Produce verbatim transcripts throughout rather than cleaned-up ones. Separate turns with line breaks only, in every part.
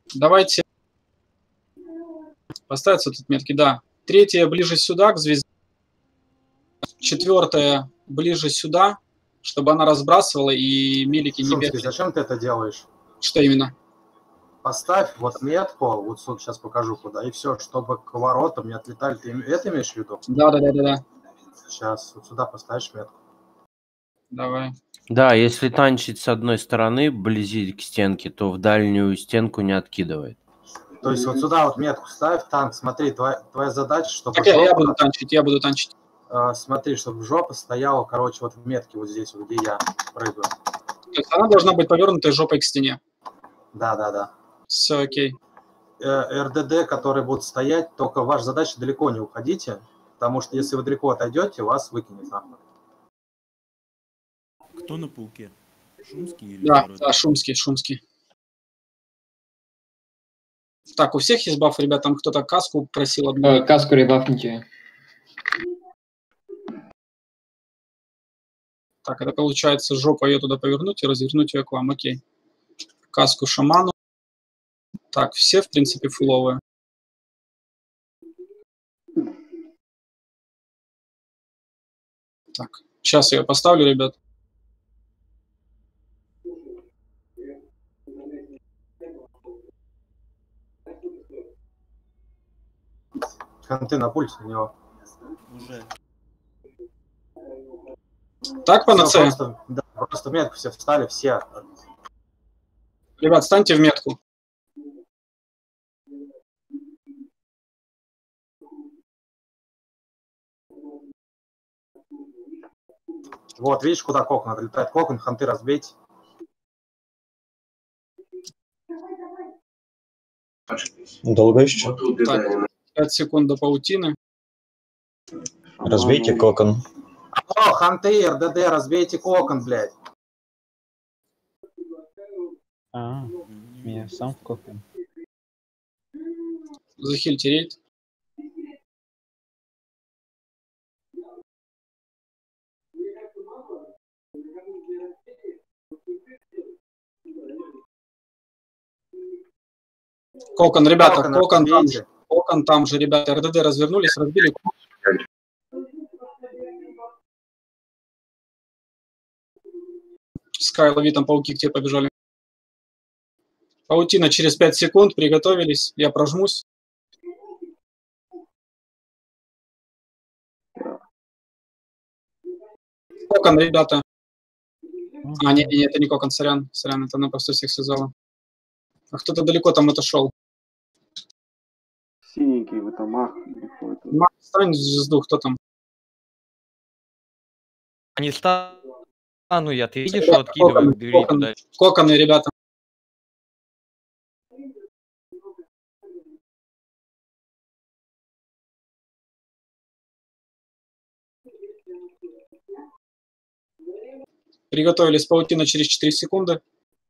Давайте поставятся тут метки, да. Третья ближе сюда, к звезде. Четвертая ближе сюда, чтобы она разбрасывала и милики не бегали.
Зачем ты это делаешь?
Что именно?
Поставь вот метку, вот сейчас покажу куда, и все, чтобы к воротам не отлетали. Ты это имеешь в виду?
Да, да, да, да, да.
Сейчас вот сюда поставишь метку.
Давай.
Да, если танчить с одной стороны, вблизи к стенке, то в дальнюю стенку не откидывает.
То есть вот сюда вот метку ставь, танк, смотри, твоя, твоя задача, чтобы...
Так жопа, я буду танчить, я буду танчить.
Э, смотри, чтобы жопа стояла, короче, вот в метке вот здесь, вот, где я прыгаю.
То есть она должна быть повернутой жопой к стене.
Да, да, да.
Все окей.
Э, РДД, которые будут стоять, только ваша задача далеко не уходите, потому что если вы далеко отойдете, вас выкинет нахуй.
Кто на пауке? Шумский или
Да,
второй?
да, Шумский, Шумский. Так, у всех есть баф, ребят, там кто-то каску просил одну.
Э, каску ребафните.
Так, это получается жопа ее туда повернуть и развернуть ее к вам, окей. Каску шаману. Так, все, в принципе, фуловые. Так, сейчас я поставлю, ребят.
Ханты на пульс у него.
Уже.
Так, по НЦ?
Просто, да, просто в метку все встали, все.
Ребят, станьте в метку.
Вот, видишь, куда кокон отлетает? Кокон, ханты разбейте.
Долго еще?
Так, пять секунд до паутины.
Разбейте кокон.
О, ханты, РДД, разбейте кокон, блядь.
А, меня сам в кокон.
Захильте рейд. Кокон, ребята,
Кокон,
кокон там
разбейте.
же. Кокон там же, ребята. РДД развернулись, разбили. Скай, лови, там пауки к тебе побежали. Паутина через пять секунд, приготовились. Я прожмусь. Кокон, ребята. А, нет, нет, это не кокон, сорян. Сорян, это она просто всех связала. А кто-то далеко там отошел.
Синенький, вы там ах.
Мах, стань в звезду, кто там?
Не стану я, ты видишь, что откидываю, бери
Кокон,
туда.
коконы, ребята. Приготовились, паутина через четыре секунды.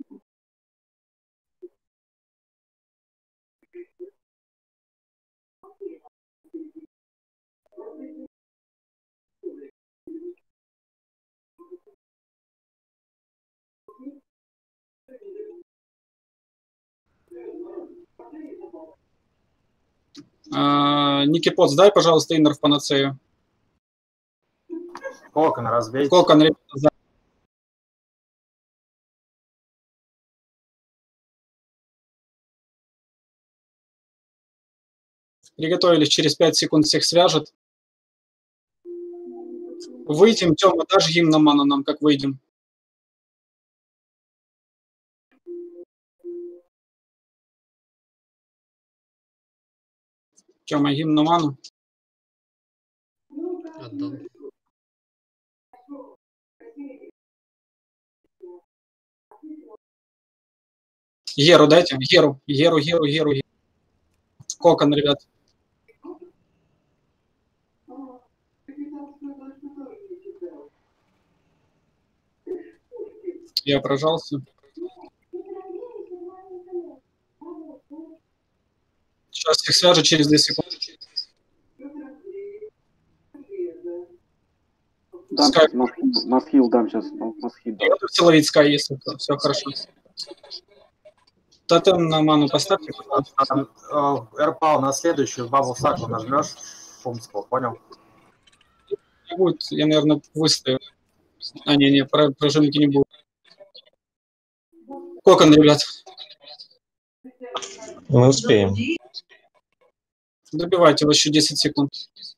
А, Никипоц, дай, пожалуйста, иннер в панацею.
Кокон разбейте.
Кокон, ребята, за... Приготовились, через пять секунд всех свяжет. Выйдем, Тёма, дашь гимн ману нам, как выйдем. Тёма, гимн на ману.
Отдал.
Геру дайте, Геру, Геру, Геру, Геру. Геру. Кокон, ребят. Я прожался. Сейчас всех свяжет через две секунды.
Дам
Скай.
сейчас масхил, дам сейчас масхил.
Я готовься ловить Скай, если все хорошо. Тотем на ману поставьте.
РПА на следующую бабу саку нажмешь Шумского, понял?
Не будет, я, наверное, выставлю. А, не-не, про прожимки не будет. Кокон, ребят.
Мы успеем.
Добивайте его еще десять секунд.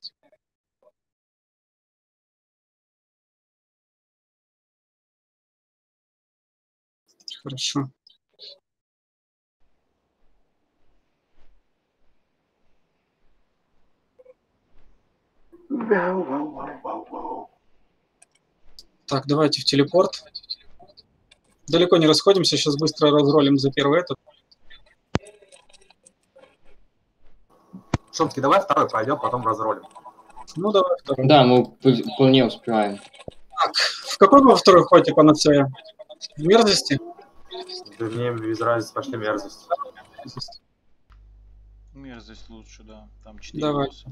Хорошо. Так, давайте в телепорт. Далеко не расходимся, сейчас быстро разролим за первый этот.
Шумский, давай второй пройдем, потом разролим.
Ну, давай второй.
Да, мы вполне успеваем.
Так, в какой вы второй ходите по нация? В мерзости?
Да мне без разницы, пошли мерзость.
Мерзость лучше, да. Там четыре
Давай.
босса.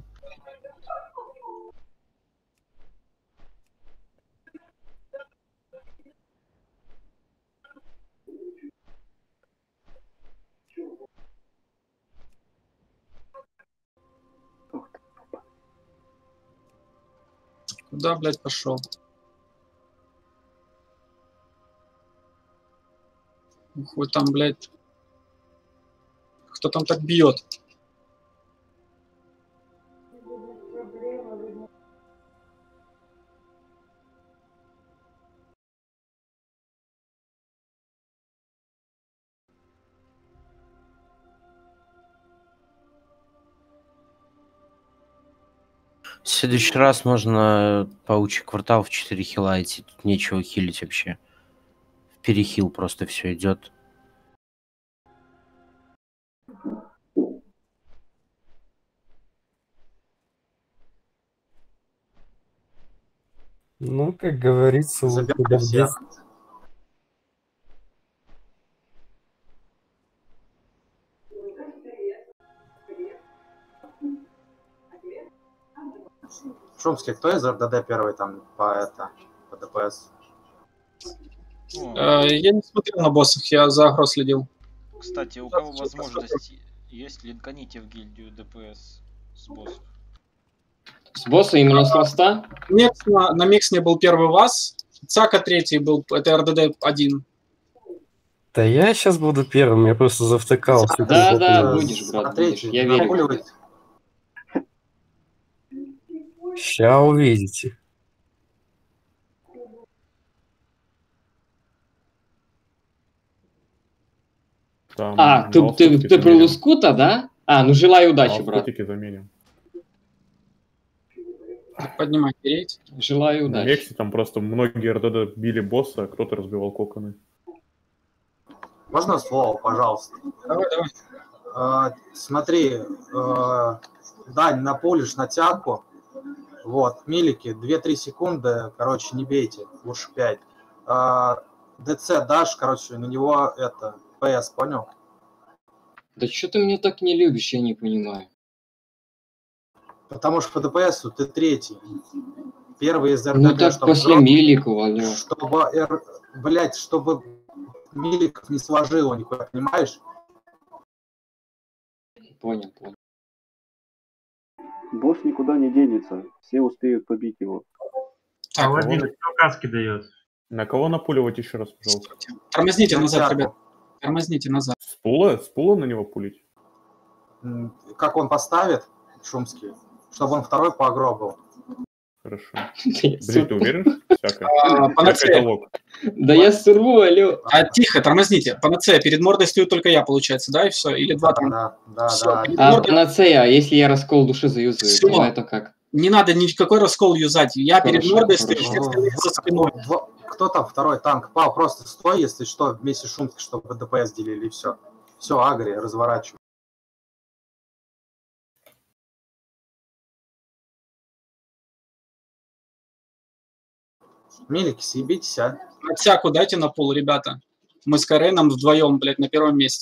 Куда, блядь, пошел? Ух, вы там, блядь. Кто там так бьет?
В следующий раз можно паучий квартал в четыре хила идти. Тут нечего хилить вообще. В перехил просто все идет.
Ну, как говорится, лучше
Забирай
да в
всех.
десять.
Шумский, кто из РДД первый там по это, по ДПС?
О,
Э, я не смотрел на боссах, я за агро следил.
кстати, у кого возможность есть, линканите в гильдию ДПС с боссов.
С босса именно с ласта?
Микс на, на миксне был первый вас, Цака третий был, это РДД один.
Да я сейчас буду первым, я просто завтыкался.
Да, да,
Э,
будешь, брат, будешь.
Смотрите,
Я верю.
напуливайте.
Ща увидите.
Там
А, ты, ты, ты про Лускута, да? А, ну желаю удачи, брат.
заменим.
Поднимайте рейд.
Желаю
На
удачи.
Мексе там просто многие РДД били босса, а кто-то разбивал коконы.
Можно слово, пожалуйста?
Давай, давай.
Э, смотри, э, Дань, напулишь на тяку. Вот, милики, две-три секунды, короче, не бейте, лучше пять. Э, ДЦ дашь, короче, на него это, ПС, понял?
Да что ты меня так не любишь, я не понимаю.
Потому что по ДПСу ты третий. Первый из РДД,
Ну так
чтобы
после
дроп-
Миликова, алло.
чтобы, Р... блядь, чтобы Миликов не сложило, нихуя, понимаешь?
Понял, понял.
Босс никуда не денется, все успеют побить его.
Так,
Владимир,
кто каски дает?
На кого напуливать еще раз, пожалуйста?
тормозните
На
назад,
тяку.
ребят. Тормозните назад.
С пула? С пула на него пулить?
М, Как он поставит, Шумский, чтобы он второй по агро был.
Хорошо.
Да я
Блин, ты
сорву.
уверен? Всякое.
А, панацея.
Всякое это лог.
Да я сорву, алло.
А, тихо, тормозните. Панацея, перед мордой стою только я, получается, да, и все? Или два там?
Да, да,
Всё,
да.
перед
А
мордой-
панацея, если я раскол души заюзаю,
Всё.
то это как?
Не надо никакой раскол юзать. Я перед
Хорошо,
мордой стою,
хорошо.
все остальные за спиной.
Во- Кто там второй танк? Пал, просто стой, если что, вместе с Шумкой, чтобы ДПС делили, и все. Все, агри, разворачивай. Милики, съебитесь, а?
Отсяку дайте на пол, ребята. Мы с Кареном вдвоем, блядь, на первом месте.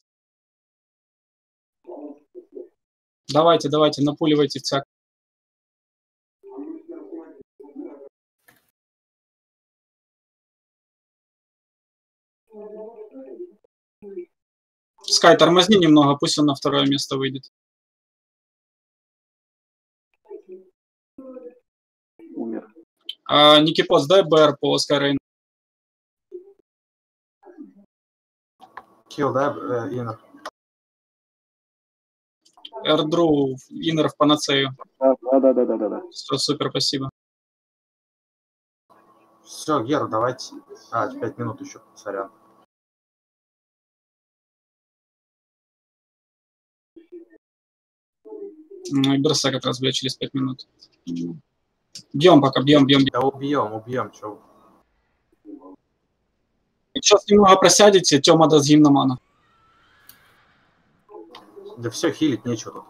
Давайте, давайте, напуливайте всяк. Скай, тормозни немного, пусть он на второе место выйдет.
Умер.
А, Никипос, дай БР по Скайрейну.
Килл, да, э, Иннер?
Эрдру, Иннер в панацею.
Да, да, да, да, да, да.
Все, супер, спасибо.
Все, Гера, давайте. А, пять минут еще, сорян.
Ну и Берса как раз, блядь, через пять минут. Бьем пока, бьем, бьем, бьем.
Да убьем, убьем, чё.
Сейчас немного просядете, Тёма даст гимн на ману.
Да все, хилить нечего тут.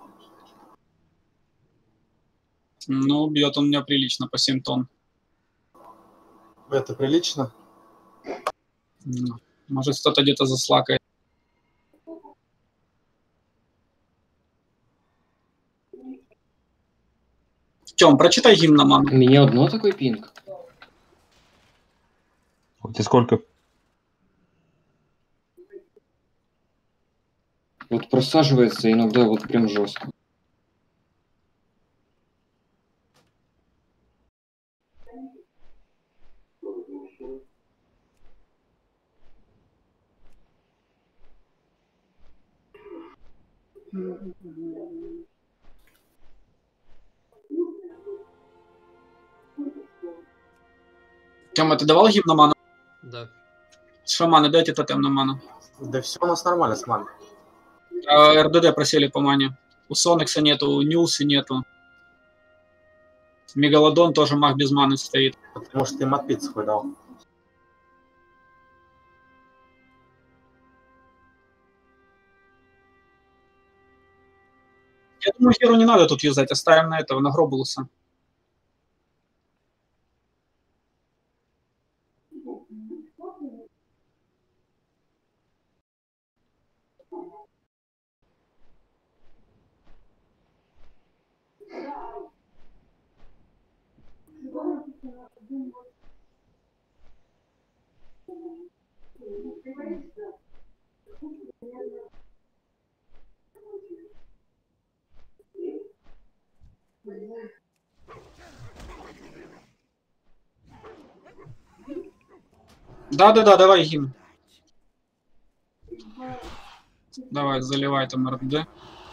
Ну, бьет он меня прилично, по семь тонн.
Это прилично?
Ну, может, кто-то где-то заслакает. Тём, прочитай гимн на ману.
У меня одно такой пинг.
У тебя сколько?
Вот просаживается иногда вот прям жестко.
Тёма, ты давал гимн на ману?
Да.
Шаманы, дайте тотем на ману.
Да все у нас нормально с маной.
А, РДД просели по мане. У Соникса нету, у Нюлси нету. Мегалодон тоже маг без маны стоит.
Потому что ты им отпить свой дал.
Я думаю, Херу не надо тут юзать, оставим на этого, на Гробулуса. Да-да-да, давай гимн. Давай, заливай там РД.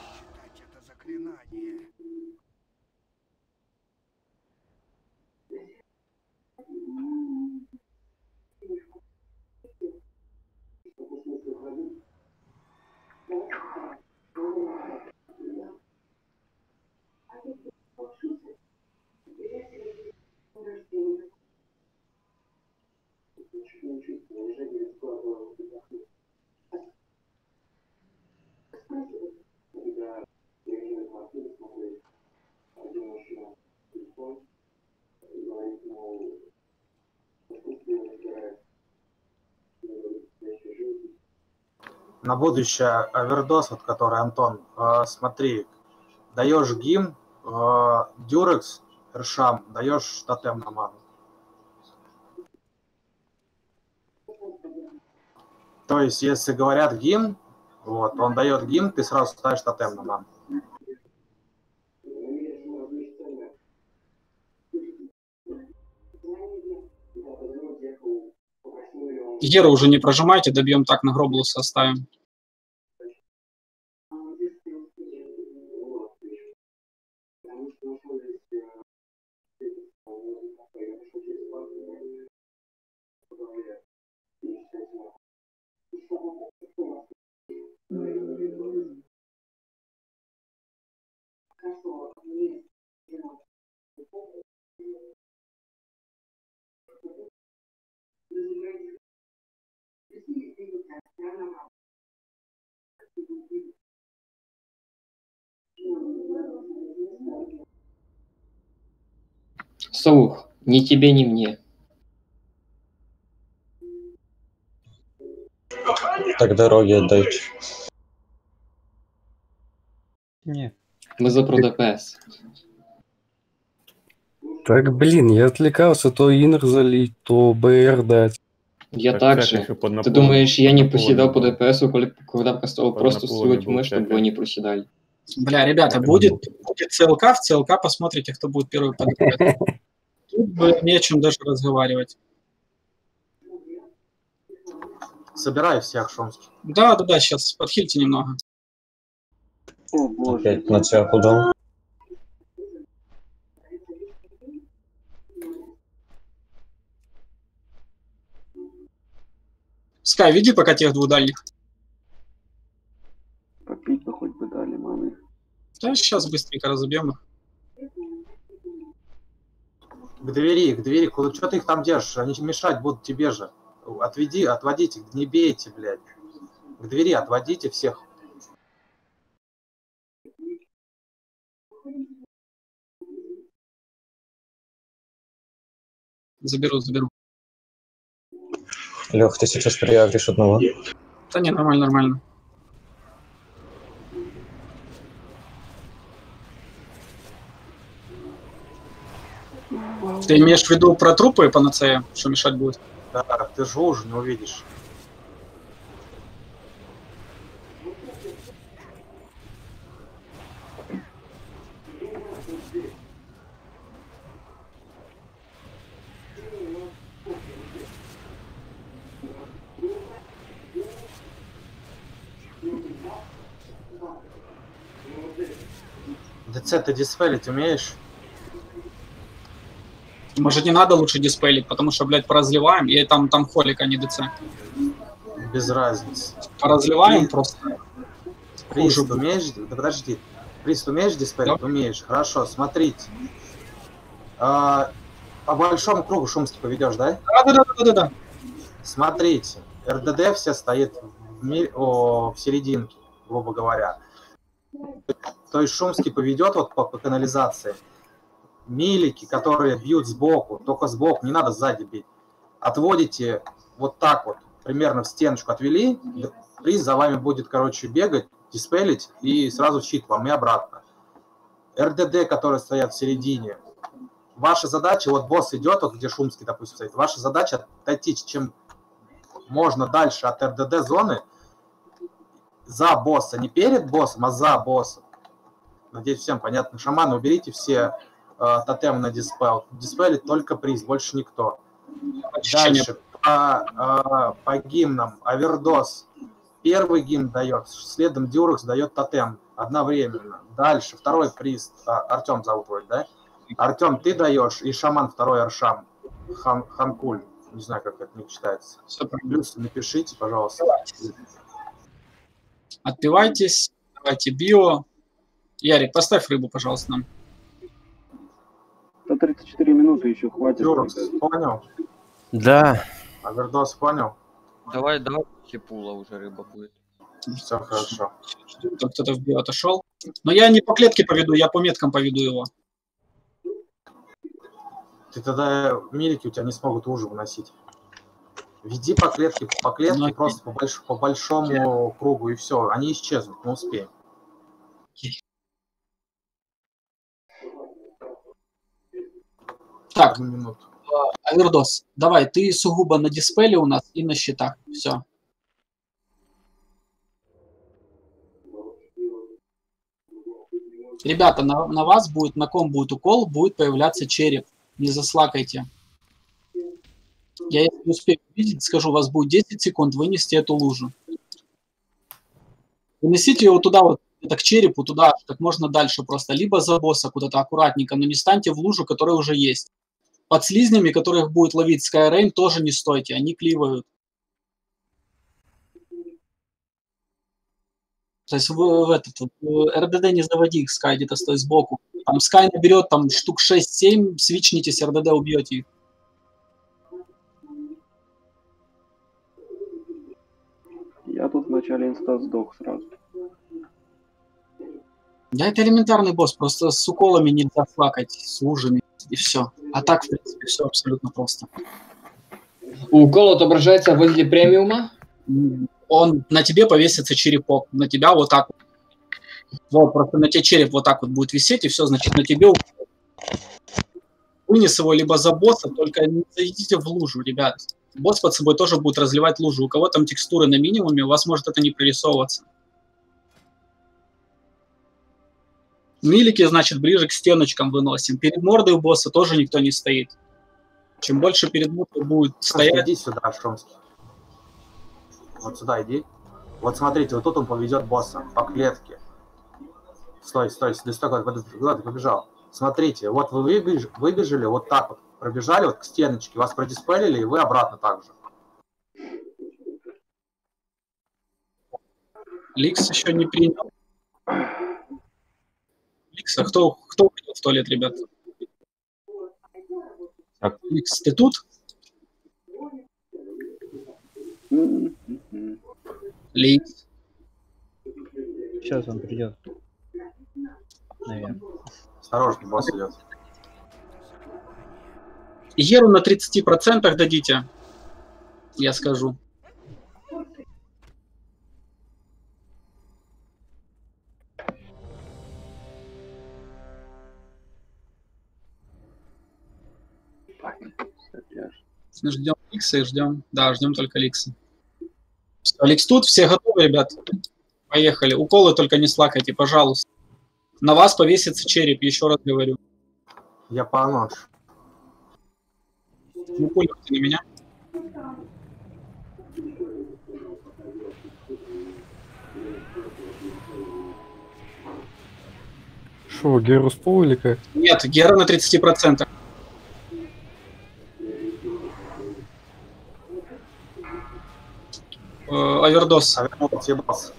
На будущее овердос, вот который Антон, э, смотри, даешь гимн, э, дюрекс, ршам, даешь тотем на ману. То есть, если говорят гимн, вот, он дает гимн, ты сразу ставишь тотем на ману.
Геру уже не прожимайте, добьем так, на Гробулуса оставим.
Саух, ни тебе, ни мне.
Так дороги отдайте.
Нет.
Мы за про ДПС.
Так, блин, я отвлекался, то инер залить, то БР дать.
Я
Так,
так
цепь
же.
еще под
Ты
наполом-
думаешь, я не
под
проседал по
наполом был.
ДПСу, коли- когда поставил
Под
просто
наполом
свою
был
тьмы, чтобы
цепь.
вы не проседали?
Бля, ребята,
Так и
будет,
надо.
будет ЦЛК, в ЦЛК посмотрите, кто будет первый по ДПС. Тут бы не о чем даже разговаривать.
Собирай всех, Шумский.
Да, да, да, сейчас подхильте немного.
О, боже.
Опять на тебя дал.
Скай, веди пока тех двух дальних.
Попить бы хоть бы дали, мамы.
Да, сейчас быстренько разобьем их.
К двери, к двери. Куда, что ты их там держишь? Они мешать будут тебе же. Отведи, отводите, не бейте, блядь. К двери отводите всех.
Заберу, заберу.
Лех, ты сейчас приягришь одного.
Да не, нормально, нормально. Ты имеешь в виду про трупы и панацея, что мешать будет?
Да, ты же уже не увидишь. ДЦ ты диспелить умеешь?
Может, не надо лучше диспелить, потому что, блядь, поразливаем, и там, там холик, а не ДЦ.
Без разницы.
Поразливаем
При-
просто.
Прист
Хуже будет.
умеешь? Да подожди. Прист умеешь диспелить?
Да.
Умеешь. Хорошо, смотрите. А, по большому кругу Шумский поведешь, да?
Да, да, да, да, да, да.
Смотрите. РДД все стоит в, ми- о, в серединке, грубо говоря. То есть Шумский поведет вот по, по канализации. Милики, которые бьют сбоку, только сбоку, не надо сзади бить. Отводите вот так вот, примерно в стеночку отвели, приз за вами будет, короче, бегать, диспелить и сразу щит вам и обратно. РДД, которые стоят в середине. Ваша задача, вот босс идет, вот где Шумский, допустим, стоит, ваша задача отойти чем можно дальше от РДД зоны за босса, не перед боссом, а за боссом. Надеюсь, всем понятно. Шаманы, уберите все э, тотемы на диспел. Диспелит только приз, больше никто. Дальше по, э, по гимнам. Авердос. Первый гимн дает, следом Дюрекс дает тотем одновременно. Дальше второй приз. А, Артем зовут вроде, да? Артем, ты даешь, и шаман второй Аршам. Хан, Ханкуль. Не знаю, как это не читается. Плюс напишите, пожалуйста.
Отпивайтесь. Давайте био. Ярик, поставь рыбу, пожалуйста, нам.
сто тридцать четыре минуты еще хватит.
Дюрекс, понял?
Да.
Авердос, понял?
Давай, давай, хипула уже рыба будет.
Все хорошо.
Там кто-то в био отошел. Но я не по клетке поведу, я по меткам поведу его.
Ты тогда милики у тебя не смогут ужин выносить. Веди по клетке, по клетке,
Ну,
просто по, больш, по большому кругу, и все. Они исчезнут, мы успеем.
Так,
Одну минуту.
Авердос, давай, ты сугубо на диспеле у нас и на щитах. Все. Ребята, на, на вас будет, на ком будет укол, будет появляться череп. Не заслакайте. Я если успею увидеть, скажу, у вас будет десять секунд вынести эту лужу. Вынесите его туда, вот, это к черепу, туда, как можно дальше просто. Либо за босса куда-то аккуратненько, но не станьте в лужу, которая уже есть. Под слизнями, которых будет ловить Skyrain, тоже не стойте, они кливают. То есть в, в этот в РДД не заводи их, Sky где-то стой сбоку. Там Sky наберет там штук шесть-семь, свичнитесь, РДД убьете их.
Я тут в начале инста сдох сразу.
Да, это элементарный босс, просто с уколами нельзя флакать, с лужами, и все. А так, в принципе, все абсолютно просто.
Укол отображается возле премиума?
Он на тебе повесится черепок, на тебя вот так вот. Вот, просто на тебе череп вот так вот будет висеть, и все, значит, на тебе укол. Вынес его либо за босса, только не зайдите в лужу, ребят. Босс под собой тоже будет разливать лужу. У кого там текстуры на минимуме, у вас может это не прорисовываться. Милики, значит, ближе к стеночкам выносим. Перед мордой у босса тоже никто не стоит. Чем больше перед мордой будет стоять...
Иди сюда, Шумский. Вот сюда иди. Вот смотрите, вот тут он поведет босса по клетке. Стой, стой, стой, стой, куда ты побежал? Смотрите, вот вы выбеж, выбежали вот так вот, пробежали вот к стеночке, вас продиспелили, и вы обратно так же.
Ликс еще не принял. Ликс, а кто, кто придет в туалет, ребят?
Так.
Ликс, ты тут? Ликс.
Сейчас он придет. Наверное.
Осторожно, босс идет.
Еру на тридцати процентах дадите, я скажу. Ждем Ликса и ждем. Да, ждем только Ликса. Все, Ликс тут, все готовы, ребят? Поехали. Уколы только не слакайте, пожалуйста. На вас повесится череп, еще раз говорю.
Я поношу.
Не пуляйте на меня.
Шо, Геру спол или как?
Нет, Гера на тридцати процентах. Э, Овердос.
Овердос.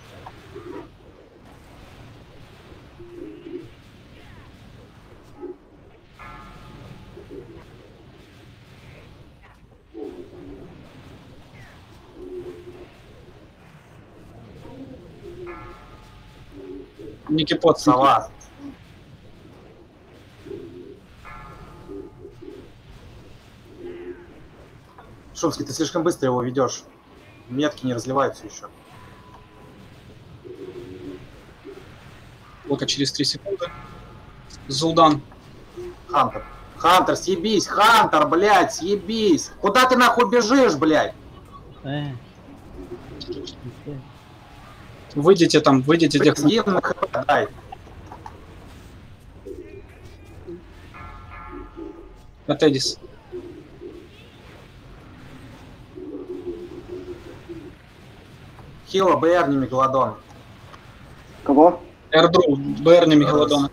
Никипот.
Сова. Шумский, ты слишком быстро его ведешь. Метки не разливаются еще.
Только через три секунды. Зулдан.
Хантер. Хантер, съебись! Хантер, блядь, съебись! Куда ты нахуй бежишь, блядь?
Э.
Выйдите там, выйдите тех...
Дай.
Атедис.
Хила, БР, не Мегалодон.
Кого?
Эрдру, БР, не Мегалодон.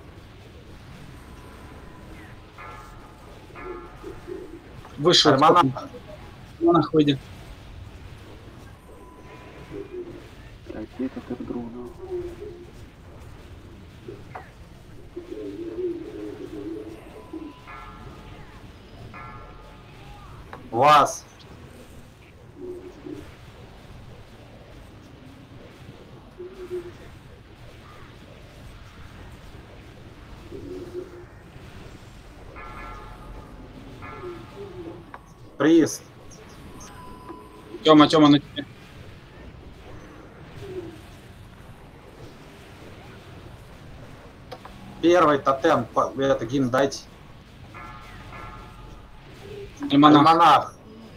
Выше.
Альманах.
Альманах, выйди.
Какие тут Эрдру,
Вас. Приз.
Тёма, Тёма, на тебе.
Первый тотем, это гимн дайте.
Альманах.
Альманах.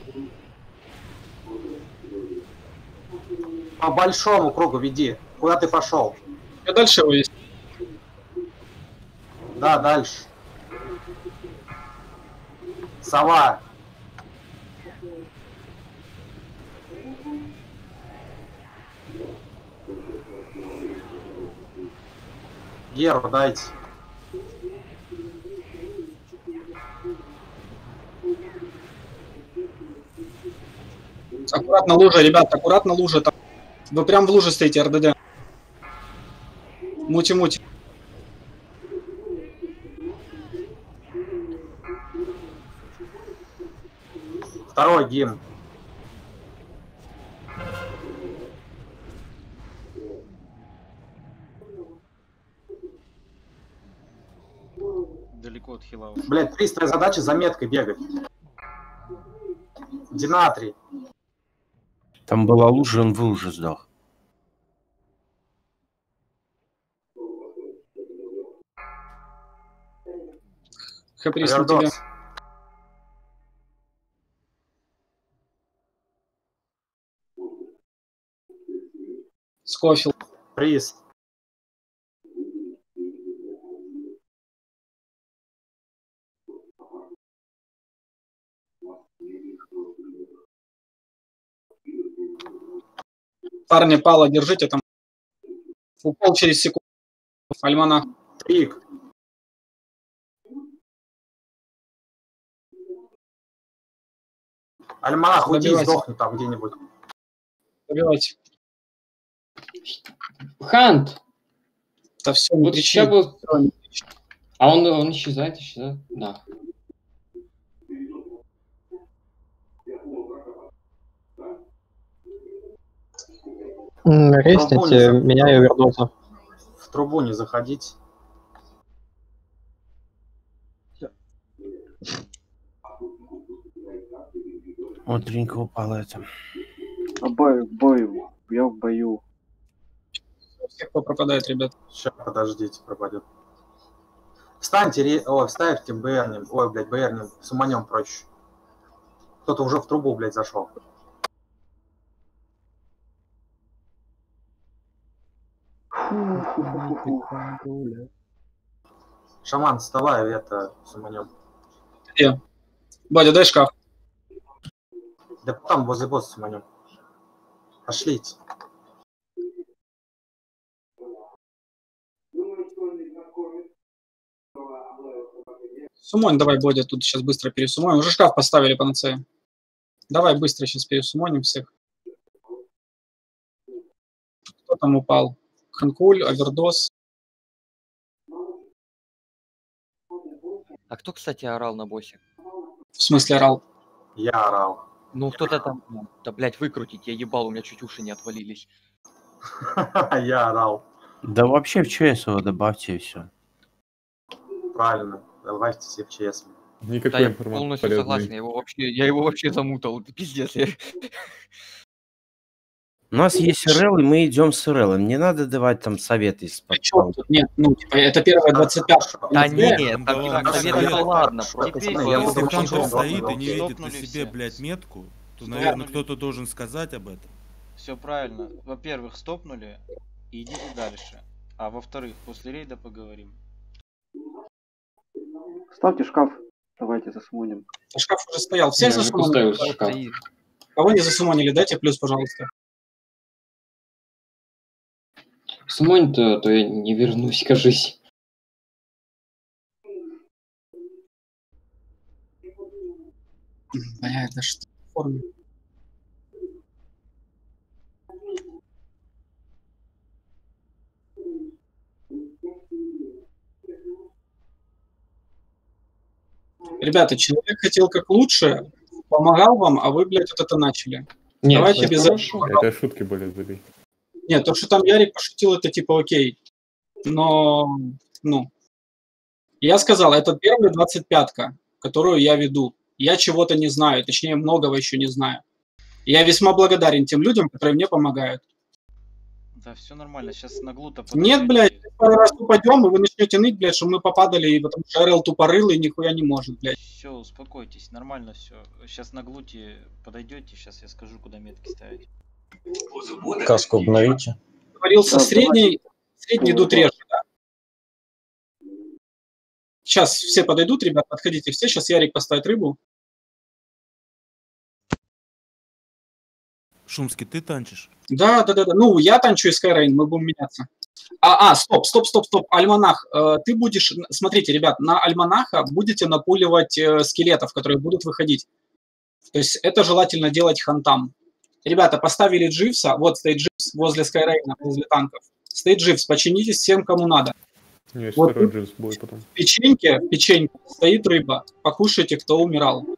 По большому кругу веди. Куда ты пошел?
Я дальше его есть.
Да, дальше. Сова. Геру дайте.
Аккуратно лужа, ребят, аккуратно лужа. Там. Вы прям в луже стоите, РДД. Мути-мути.
Второй гимн.
Далеко от хила.
Блять, пристая задача за меткой бегать. Динатрий.
Там была лужа, он в луже сдох.
Каприз на тебя. Кофил.
Приз.
Парни, Пала, держите там. Укол через секунду. Альманах.
Трик. Альманах, уйди,
Добивайте.
сдохни там где-нибудь.
Добивайте.
Хант!
Да все, не
Вот
кричи.
сейчас был... А он, он исчезает, исчезает? Да.
Трубу не
Ресните
за-
меня и Овердоза.
В трубу не заходить.
Утренько упало это.
А бой, бой, я в бою.
Всех кто пропадает, ребят.
Сейчас, подождите, пропадет. Встаньте, ре... Ой, вставьте БРнем. Ой, блядь, БРнем. С уманем проще. Кто-то уже в трубу, блядь, зашел. Шаман, вставай, это, с уманем.
Где? Бодя, дай шкаф.
Да там, возле босса с уманем. Пошлите.
Сумонь, давай, Бодя, тут сейчас быстро пересумоним. Уже шкаф поставили по НЦ. Давай быстро сейчас пересумоним всех. Кто там упал? Ханкуль, Овердос.
А кто, кстати, орал на боссе?
В смысле орал?
Я орал.
Ну, кто-то там... ну, Да, блядь, выкрутить, я ебал, у меня чуть уши не отвалились.
Я орал.
Да вообще в ЧС его добавьте и все.
Правильно. Добавьте себе в ЧС.
Да,
Никакой
я
информации
полностью
полезной.
согласен, я его вообще, я его вообще замутал, это пиздец. я-
У нас есть РЛ, и мы идем с РЛ. Не надо давать там советы из
А чё тут? Нет, ну, типа, это первое двадцать пятое.
Да не,
Ну,
там
да ладно,
совет,
совет.
это ладно, просто
Теперь
типа,
я
я
буду
буду
Если
Стопнули
Хантер
все.
стоит и не видит на
Стопнули
себе,
все.
блядь, метку, то,
Стопнули
наверное,
все.
кто-то должен сказать об этом.
Все правильно. Во-первых, стопнули и идите дальше. А во-вторых, после рейда поговорим.
Ставьте шкаф. Давайте засмоним.
Шкаф уже стоял. Всех
Я уже поставил
засумонили?
шкаф.
стоит.
Кого не засумонили, дайте плюс, пожалуйста.
Сумонь-то, то я не вернусь, кажись.
Бля, это что в форме? Ребята, человек хотел как лучше, помогал вам, а вы, блядь, вот это начали.
Нет,
Давайте
это
без
хорошо.
Это шутки были, забей.
Нет, то, что там Ярик пошутил, это типа окей. Но, ну, я сказал, это первая двадцать пятка, которую я веду. Я чего-то не знаю, точнее, многого еще не знаю. Я весьма благодарен тем людям, которые мне помогают.
Да, все нормально. Сейчас на глута
Нет, блядь, пару раз упадем, и вы начнете ныть, блядь, что мы попадали, и потому что РЛ тупорылый нихуя не может, блядь.
Все, успокойтесь, нормально все. Сейчас на глуте подойдете, сейчас я скажу, куда метки ставить.
Каску обновите.
Говорился,
Да,
средний, средний
Ну,
идут
да.
реже, да? Сейчас все подойдут, ребят, подходите все, сейчас Ярик поставит рыбу.
Шумский, ты танчишь?
Да, да, да, да. Ну, я танчу и Скайрейн, мы будем меняться. А, а, стоп, стоп, стоп, стоп. Альманах, э, ты будешь... Смотрите, ребят, на Альманаха будете напуливать э, скелетов, которые будут выходить. То есть это желательно делать хантам. Ребята, поставили Дживса, вот стоит Дживс возле Скайрейна, возле танков. Стоит Дживс, починитесь всем, кому надо.
Есть
Вот
второй
тут
джинс бой потом.
В печеньке, в печеньке стоит рыба. Покушайте, кто умирал.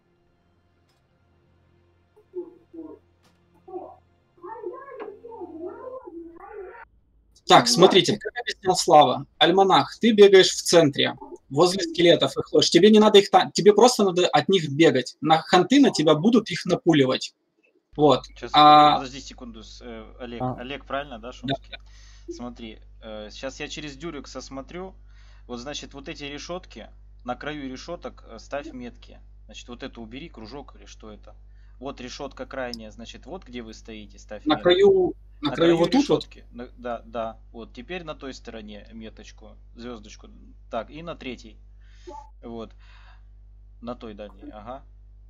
Так, смотрите, как объяснял Слава. Альманах, ты бегаешь в центре, возле скелетов их ложь. Тебе не надо их там, тебе просто надо от них бегать. На ханты на тебя будут их напуливать. Вот.
Сейчас,
А-
подожди секунду, с- э, Олег.
А.
Олег, правильно, да, Шумский? Смотри, э, сейчас я через Дюрекса смотрю. Вот, значит, вот эти решетки, на краю решеток э, ставь метки. Значит, вот это убери, кружок или что это. Вот решетка крайняя, значит, вот где вы стоите, ставь
На
метку.
краю, На краю вот тут вот?
решетки. На- да, да. Вот, теперь на той стороне меточку, звездочку. Так, и на третьей. Вот. На той дальней, ага.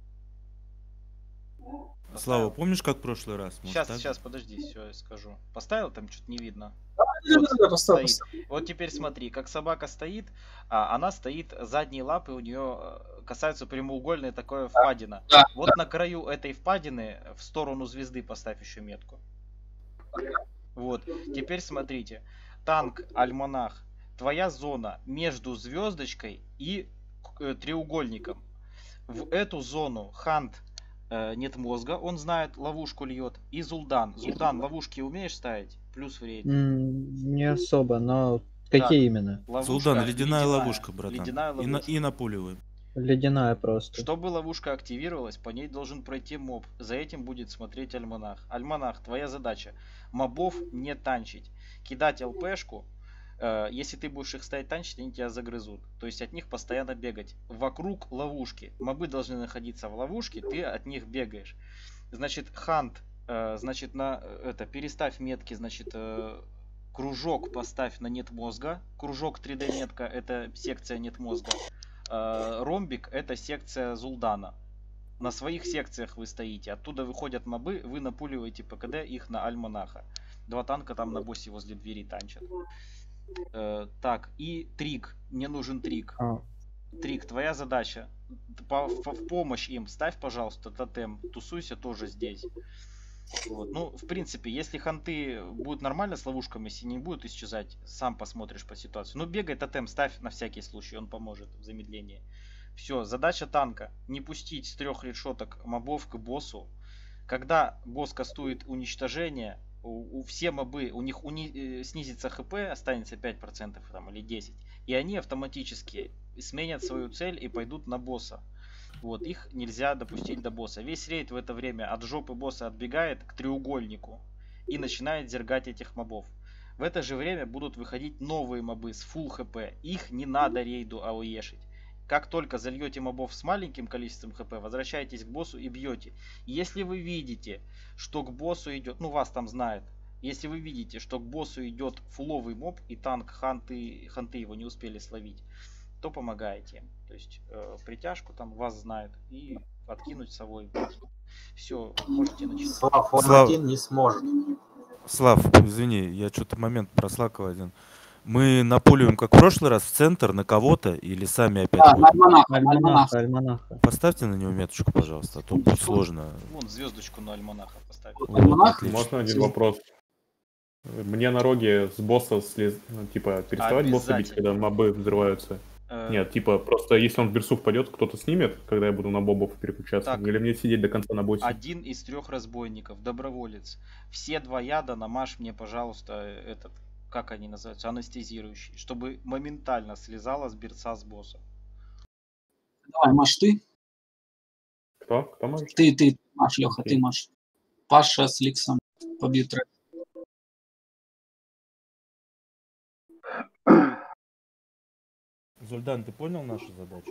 Слава, помнишь, как в прошлый раз? Может,
Сейчас,
так же?
сейчас, подожди, все, я скажу. Поставил, там что-то не видно.
Да, да,
Вот
да, да, поставь,
стоит.
поставь.
Вот теперь смотри, как собака стоит, а она стоит, задние лапы у нее касаются прямоугольной такой впадина.
Да,
Вот на краю этой впадины в сторону звезды поставь еще метку. Вот, теперь смотрите. Танк Альманах. Твоя зона между звездочкой и э, треугольником. В эту зону Хант э, нет мозга, он знает, ловушку льет. И Зулдан. Зулдан, ловушки умеешь ставить? Плюс в рейд.
М, Не особо, но какие именно?
Ловушка
Султан, ледяная ловушка, братан.
Ледяная
И, на,
ловушка.
и напуливаем.
Ледяная просто.
Чтобы ловушка активировалась, по ней должен пройти моб. За этим будет смотреть Альманах. Альманах, твоя задача. Мобов не танчить. Кидать ЛПшку. э, Если ты будешь их ставить танчить, они тебя загрызут. То есть от них постоянно бегать. Вокруг ловушки. Мобы должны находиться в ловушке, ты от них бегаешь. Значит, Хант, э, значит, на э, это, переставь метки, значит, э, кружок поставь на нет мозга. Кружок три дэ метка, это секция нет мозга. Э, ромбик это секция Зулдана. На своих секциях вы стоите, оттуда выходят мобы, вы напуливаете ПКД их на Альманаха. Два танка там на боссе возле двери танчат. Э, так, и Трик, мне нужен Трик.
А,
Трик, твоя задача. По- в, в помощь им ставь, пожалуйста, тотем. Тусуйся тоже здесь. Вот. Ну, в принципе, если ханты будут нормально с ловушками, если не будут исчезать, сам посмотришь по ситуации. Ну, бегай тотем, ставь на всякий случай, он поможет в замедлении. Все, задача танка. Не пустить с трех решеток мобов к боссу. Когда босс кастует уничтожение, у, у все мобы, у них уни, э, снизится хп, останется пять процентов там, или десять процентов. И они автоматически сменят свою цель и пойдут на босса. Вот, их нельзя допустить до босса. Весь рейд в это время от жопы босса отбегает к треугольнику и начинает зергать этих мобов. В это же время будут выходить новые мобы с full хп. Их не надо рейду ауешить. Как только зальете мобов с маленьким количеством хп, возвращаетесь к боссу и бьете. Если вы видите, что к боссу идет, ну вас там знает, если вы видите, что к боссу идет фуловый моб и танк, ханты, ханты его не успели словить, то помогаете им. То есть э, притяжку там вас знают и откинуть совой. Все, можете начинать.
Слав, он
Слав-
один не сможет.
Слав, извини, я что-то момент прослакал один. Мы напуливаем, как в прошлый раз, в центр на кого-то или сами опять
Да, на
будем?
Альманаха, на Альманаха.
Альманаха, альманаха.
Поставьте на него меточку, пожалуйста, а то будет сложно.
Вон звездочку на Альманаха поставь.
Вот,
Альманах?
отлично.
Можно один вопрос? Мне на роге с босса слез... ну, типа, переставать босса бить,
Обязательно.
когда мобы взрываются?
Э,
Нет, типа, просто если он в берсу впадет, кто-то снимет, когда я буду на бобов переключаться?
Так.
Или мне сидеть до конца на боссе?
Один из трех разбойников, доброволец. Все два яда намажь мне, пожалуйста, этот, как они называются, анестезирующий, чтобы моментально слезала с берца с босса.
Давай, Маш, ты.
Кто? Кто может?
Ты, ты, Маш, Леха,
Окей.
ты, Маш. Паша с Ликсом побьют трек.
Зульдан, ты понял нашу задачу?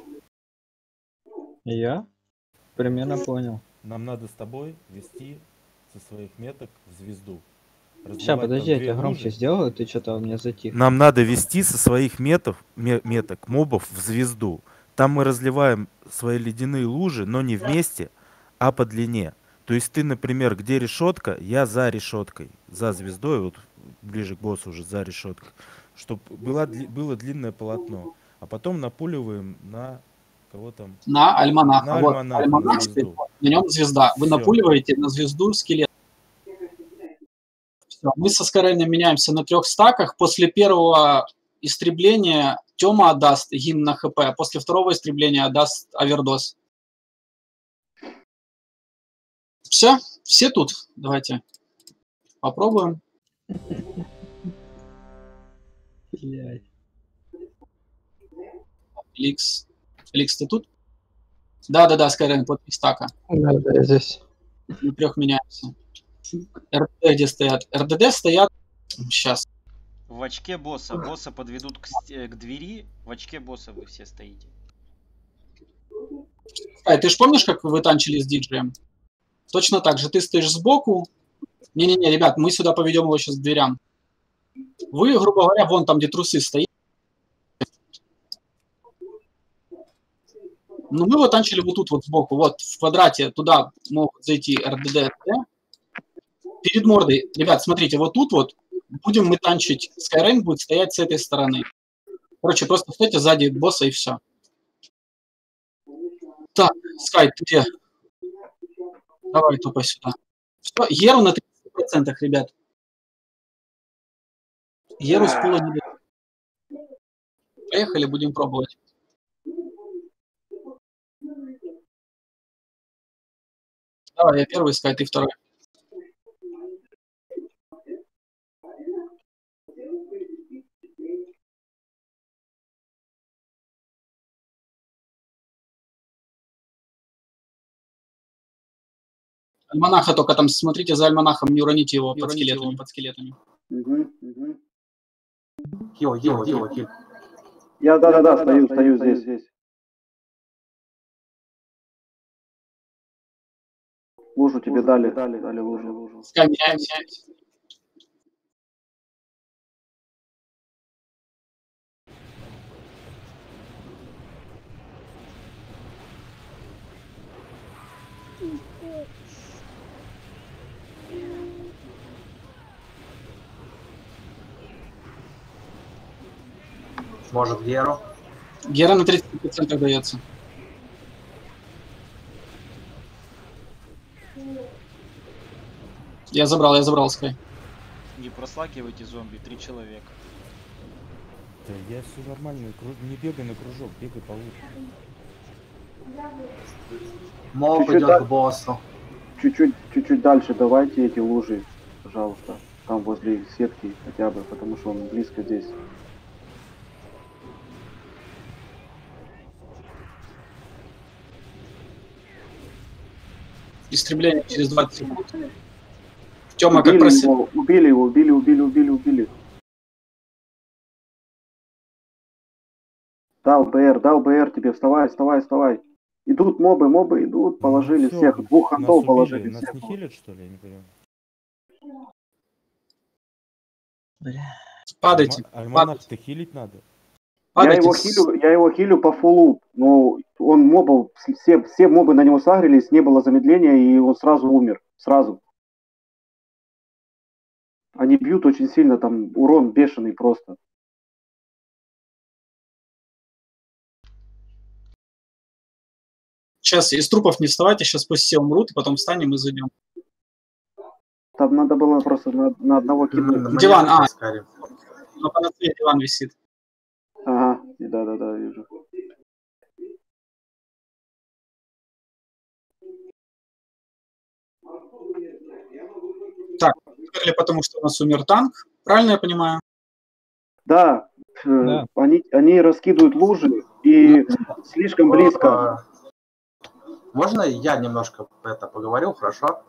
Я примерно понял.
Нам надо с тобой вести со своих меток в звезду.
Сейчас, подожди, я тебя громче сделаю, ты что-то у меня затих.
Нам надо вести со своих метов, ме- меток мобов в звезду. Там мы разливаем свои ледяные лужи, но не вместе, а по длине. То есть ты, например, где решетка, я за решеткой, за звездой, вот ближе к боссу уже за решеткой, чтобы было, было длинное полотно. А потом напуливаем на кого там?
На Альманаха.
На
Вот,
Альманаха,
Альманах
на
стоит,
звезду.
на нем звезда. Вы
Всё.
напуливаете на звезду скелет. Всё. Мы со Скайреном меняемся на трех стаках. После первого истребления Тёма отдаст гимн на хп, а после второго истребления отдаст овердос. Все? Все тут? Давайте попробуем.
Блядь.
Ликс. Ликс, ты тут? Да-да-да, Скайрен, по три стака.
Да, да, я здесь.
На трех меняемся. РДД где стоят? РДД стоят... Сейчас.
В очке босса. Босса подведут к, ст- к двери. В очке босса вы все стоите.
А, ты же помнишь, как вы танчили с диджеем? Точно так же. Ты стоишь сбоку, Не-не-не, ребят, мы сюда поведем его сейчас к дверям. Вы, грубо говоря, вон там, где трусы стоят. Ну, мы вот танчили вот тут вот сбоку, вот в квадрате, туда могут зайти эр дэ дэ. Перед мордой, ребят, смотрите, вот тут вот будем мы танчить. Скайрейн будет стоять с этой стороны. Короче, просто стойте сзади босса и все. Так, Скай, ты где? Давай тупо сюда. Что? Еру на тридцать процентов, ребят. Еру с пула не дает. Поехали, будем пробовать. Давай, я первый, Скай, ты второй. Альманаха только там, смотрите за альманахом, не уроните его, не под, уроните скелетами. его под скелетами.
Угу, угу. Хил, хил, хил, хил.
Я, да-да-да, стою, стою здесь. здесь. Лужу тебе лужу, дали, дали, дали лужу, лужу.
Скай, меняемся.
Может, Геру?
Гера на тридцать процентов дается. Я забрал, я забрал, Скай.
Не прослакивайте зомби, три человека.
Да я все нормально, не бегай на кружок, бегай по лужу.
Моб идет к боссу.
Чуть-чуть, чуть-чуть дальше давайте эти лужи, пожалуйста. Там возле сетки хотя бы, потому что он близко здесь.
Истребление через двадцать секунд. Тёма,
убили
как просил.
Его, убили его, убили, убили, убили, убили. Дал БР, дал БР тебе, вставай, вставай, вставай. Идут мобы, мобы идут, положили
ну, всё,
всех, двух хантов положили.
Нас
всех.
не хилят, что ли, я не понимаю.
Падайте.
Альма... Альманах-то хилить надо.
Я его, хилю, я его хилю по фулу, но он мобов, все, все мобы на него сагрились, не было замедления, и он сразу умер, сразу. Они бьют очень сильно, там урон бешеный просто.
Сейчас из трупов не вставайте, сейчас пусть все умрут, и потом встанем и зайдем.
Там надо было просто на, на одного кинуть.
Диван, а, на панацее диван висит.
Ага, да-да-да, вижу.
Так, потому что у нас умер танк, правильно я понимаю?
Да, да. Они, они раскидывают лужи и слишком близко.
Можно я немножко это поговорю, хорошо?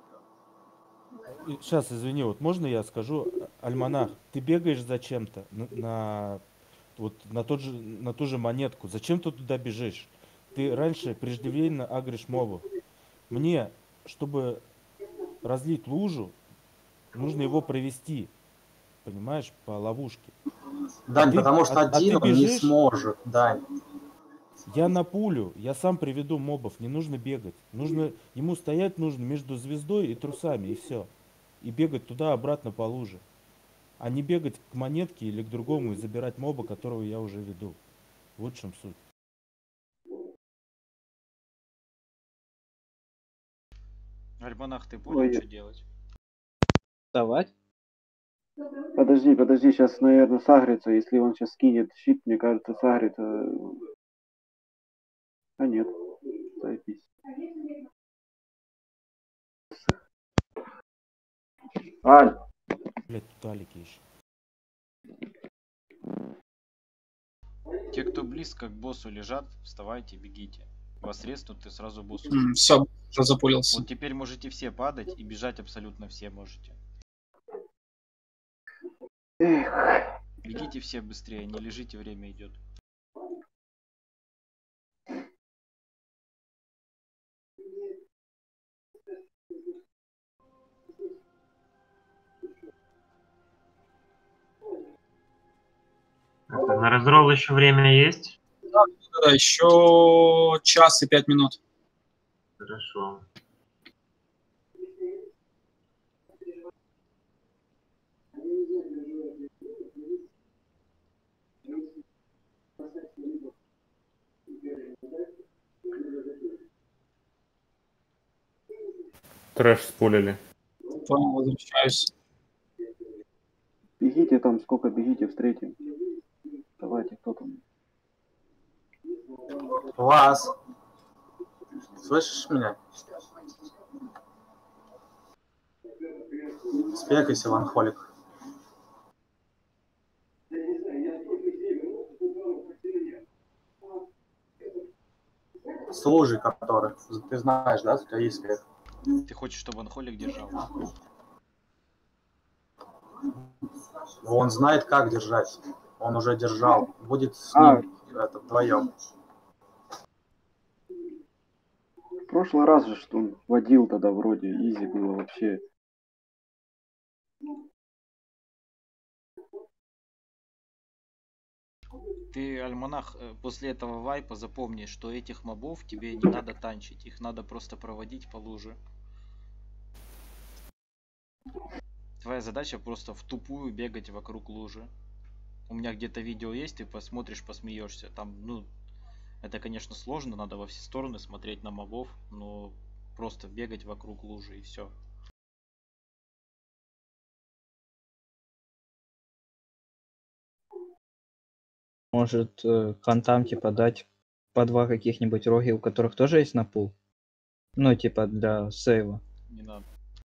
Сейчас, извини, вот можно я скажу, Альманах, ты бегаешь зачем-то на, на, вот, на, тот же, на ту же монетку, зачем ты туда бежишь? Ты раньше преждевременно агришь мобов. Мне, чтобы разлить лужу, нужно его провести, понимаешь, по ловушке.
Дань,
а ты,
потому что
а,
один
а
он бежишь, не сможет, Дань.
Я на пулю, я сам приведу мобов, не нужно бегать. Нужно, ему стоять нужно между звездой и трусами, и все. И бегать туда-обратно по луже. А не бегать к монетке или к другому и забирать моба, которого я уже веду. Вот в чем суть.
Альманах, ты понял, Ой. что делать?
Вставать?
Подожди, подожди, сейчас, наверное, сагрится. Если он сейчас скинет щит, мне кажется, сагрится. А нет, зайдись. Аль!
Блять, тут Алики еще.
Те, кто близко к боссу лежат, вставайте, бегите. Вас резнут и сразу боссу.
Mm, все, уже запулился.
Вот теперь можете все падать и бежать абсолютно все можете.
Эх.
Бегите все быстрее, не лежите, время идет.
На разрол еще время есть?
Да, да, еще час и пять минут.
Хорошо.
Трэш спулили.
Понял, возвращаюсь.
Бегите там, сколько бегите, встретим. Давайте, кто там?
Вас. Слышишь меня? Спекайся, ванхолик. Служи, который. Ты знаешь, да, у тебя есть спек.
Ты хочешь, чтобы Анхолик держал?
Он знает, как держать. Он уже держал. Будет с
А.
ним это, вдвоем.
В прошлый раз же, что он водил тогда вроде, изи было вообще.
Ты, Альманах, э, после этого вайпа запомни, что этих мобов тебе не надо танчить, их надо просто проводить по луже. Твоя задача просто в тупую бегать вокруг лужи. У меня где-то видео есть, ты посмотришь, посмеешься. Там, ну, это, конечно, сложно, надо во все стороны смотреть на мобов, но просто бегать вокруг лужи и все.
Может, э, хантам типа дать по два каких-нибудь роги, у которых тоже есть напул? Ну, типа для сейва.
Не надо.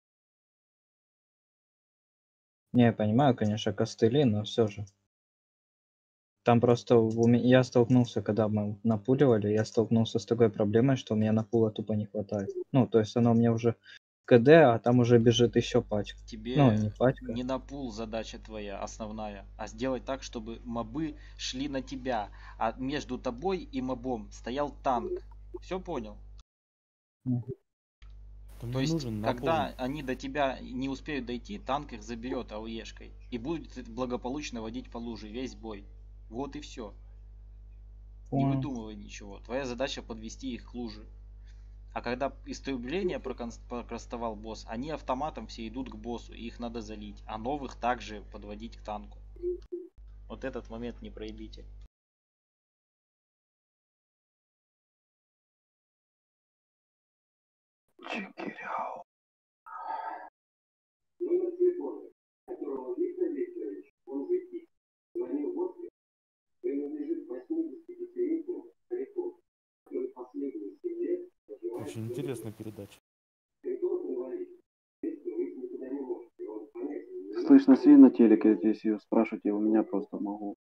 Не, я понимаю, конечно, костыли, но все же. Там просто у меня, я столкнулся, когда мы напуливали, я столкнулся с такой проблемой, что у меня напула тупо не хватает. Ну, то есть оно у меня уже КД, а там уже бежит еще пачка.
Тебе
Ну, не пачка.
не на пул задача твоя основная, а сделать так, чтобы мобы шли на тебя, а между тобой и мобом стоял танк. Все понял?
Там
То
не
есть,
нужен
когда
напор.
они до тебя не успеют дойти, танк их заберет АОЕшкой и будет благополучно водить по луже весь бой. Вот и все. Не
Понял.
выдумывай ничего. Твоя задача подвести их к луже. А когда истребление прокон- прокастовал босс, они автоматом все идут к боссу, и их надо залить. А новых также подводить к танку. Вот этот момент не проебите.
Очень интересная передача.
Слышно свет на телеке, если спрашиваете, у меня просто могу.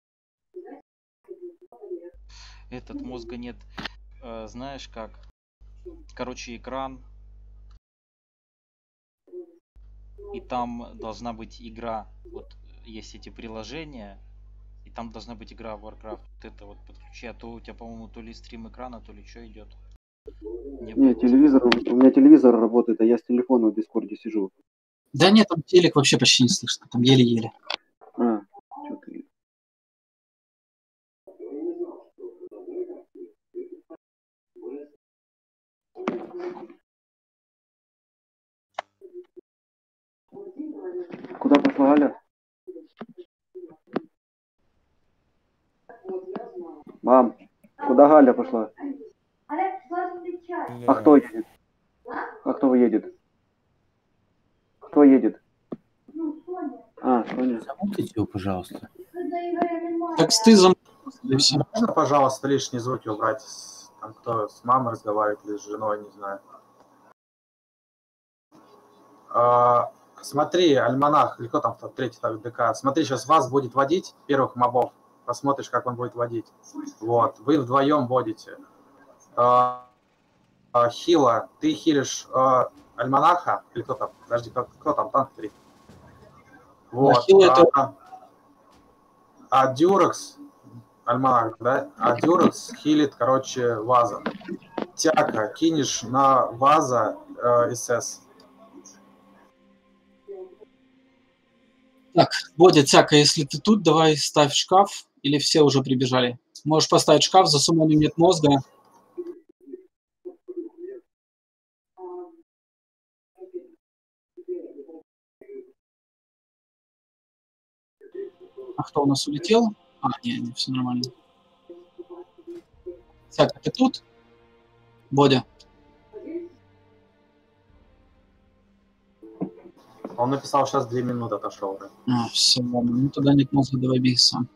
Этот мозга нет. Э, знаешь как? Короче, экран. И там должна быть игра. Вот есть эти приложения. И там должна быть игра в Warcraft. Вот это вот подключи. А то у тебя, по-моему, то ли стрим экрана, то ли что идет. Не
Не, телевизор, у меня телевизор работает, а я с телефона в Дискорде сижу.
Да нет, там телек вообще почти не слышно, там еле-еле.
А, что ты? Куда пошла Аля? Мам, куда Галя пошла? А кто едет? А кто едет? Кто едет? А, Соня.
Замутите его, пожалуйста.
Так ты зам...
Можно, пожалуйста, лишние звуки убрать? Там кто с мамой разговаривает или с женой, не знаю. А, смотри, Альманах, или кто там, третий так, ДК, смотри, сейчас вас будет водить, первых мобов. Посмотришь, как он будет водить. Вот, вы вдвоем водите. А, а, Хила, ты хилишь а, Альманаха, или кто там? Подожди, кто, кто там, танк три? Вот.
Хила это...
а, а Дюрекс, Альманах, да? А Дюрекс хилит, короче, Ваза. Тяка, кинешь на Ваза э, СС.
Так, Бодя, Тяка, если ты тут, давай ставь шкаф Или все уже прибежали? Можешь поставить шкаф, за суммоном нет мозга. А кто у нас улетел? А, не, не, все нормально. Так, ты тут? Бодя.
Он написал, сейчас две минуты отошел. Да.
А, все, ладно. Ну тогда нет мозга, давай бей сам.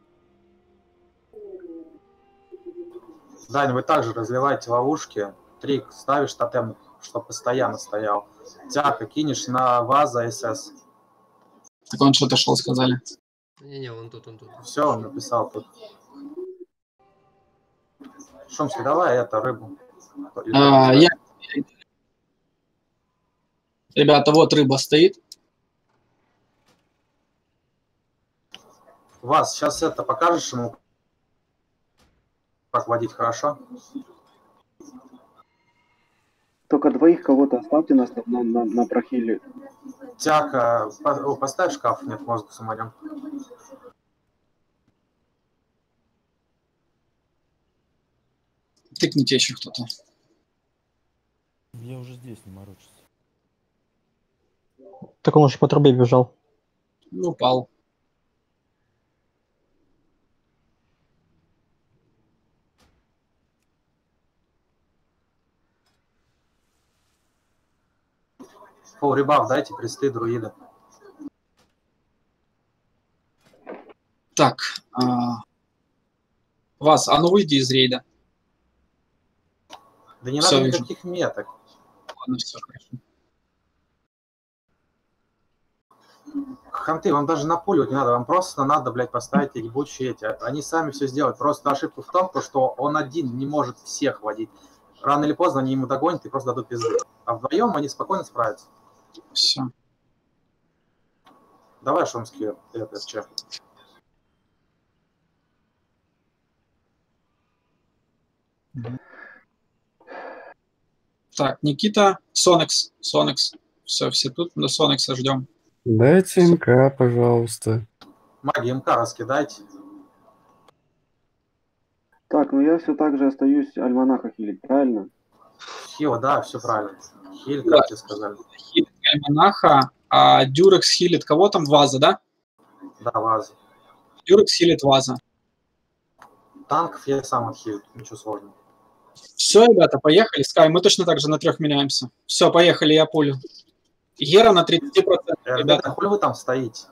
Дань, вы также разливаете ловушки. Трик, ставишь тотем, чтобы постоянно стоял. Тяка кинешь на ваза СС.
Так он что-то шел, сказали.
Не-не, он тут, он тут.
Все, он написал тут. Шумский, давай это, рыбу.
А, я... Ребята, вот рыба стоит.
Вас, сейчас это покажешь ему, как водить, хорошо?
Только двоих кого-то оставьте нас на, на, на прохиле.
Тяка, по, поставь шкаф, нет мозга самодем.
Тыкните еще кто-то.
Я уже здесь, не морочусь.
Так он уже по трубе бежал.
Ну, упал.
Фул ребаф дайте, присты, друиды.
Так. А... Вас, а ну выйди из рейда.
Да не
Всё,
надо
вижу.
никаких меток.
Ладно, все, хорошо.
Ханты, вам даже напуливать не надо, вам просто надо, блядь, поставить ебучие эти. Они сами все сделают. Просто ошибка в том, что он один не может всех водить. Рано или поздно они ему догонят и просто дадут пизды. А вдвоем они спокойно справятся.
Все.
Давай, Шумский, это че?
Так, Никита, Сонекс, Сонекс. Все, все тут, на Сонекса ждем.
Дайте МК, пожалуйста.
Маги МК раскидайте.
Так, ну я все так же остаюсь альманаха хилить, правильно?
Хил, да, все правильно. Хиль, как
Да.
тебе сказали.
Хилит Альманаха, а Дюрекс хилит кого там? Ваза, да?
Да, ваза.
Дюрекс хилит Ваза.
Танков я сам отхилю, ничего сложного.
Все, ребята, поехали. Скай, мы точно так же на трех меняемся. Все, поехали, я пулю. Гера на тридцать процентов,
Ребята,
ребята.
хули вы там стоите?